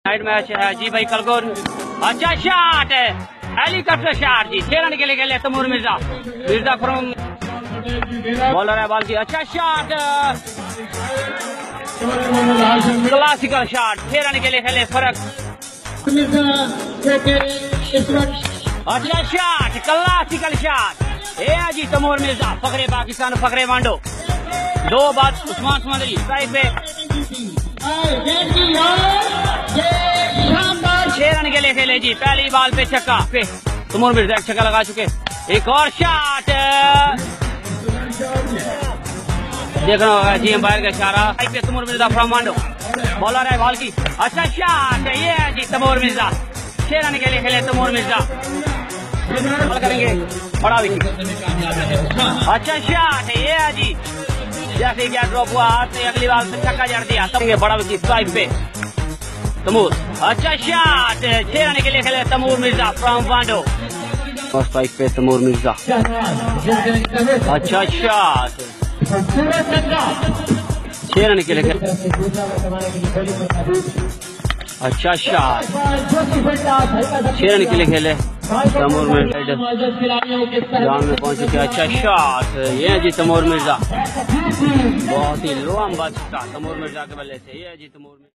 Side match है जी भाई कलगोर। अच्छा शॉट है, हेलीकॉप्टर शॉट जी, 6 रन के लिए खेले तैमूर मिर्जा। मिर्जा फ्रॉम बॉलर है बॉल की। अच्छा शॉट, क्लासिकल शॉट, 6 रन के लिए खेले फर्क। अच्छा शॉट, क्लासिकल शॉट, ये जी तैमूर मिर्जा, फखरे पाकिस्तान, फखरे मांडो। 2 बात उस्मान समंदरी स्ट्राइक पे, 6 रन के लिए खेले जी, पहली बॉल पे छक्का पे तैमूर मिर्जा एक छक्का लगा चुके। एक और शॉट, देखना होगा जी अंपायर का इशारा पे तैमूर मिर्जा फ्रॉम मांडो, बॉलर है बॉल की। अच्छा शॉट, ये है जी तैमूर मिर्जा, 6 रन के लिए खेले तैमूर मिर्जा, करेंगे बड़ा विकेट। अच्छा शॉट, ये है जी, जैसे क्या ड्रॉप हुआ हाथ से अगली बार से छक्का जड़ दिया, तब ये बड़ा विकेट स्ट्राइक पे तैमूर। अच्छा शॉट, 6 रन के लिए खेले तैमूर मिर्जा फ्रॉम वांडो, स्ट्राइक पे तैमूर मिर्जा। अच्छा शॉट, 6 रन के लिए खेले। अच्छा शॉट, 6 रन के लिए खेले तैमूर मिर्जा, जान में पहुंच चुके। अच्छा शॉट, ये जी तैमूर मिर्जा, बहुत ही लो अंदाज था तैमूर मिर्जा के बल्ले से, ये जी तैमूर।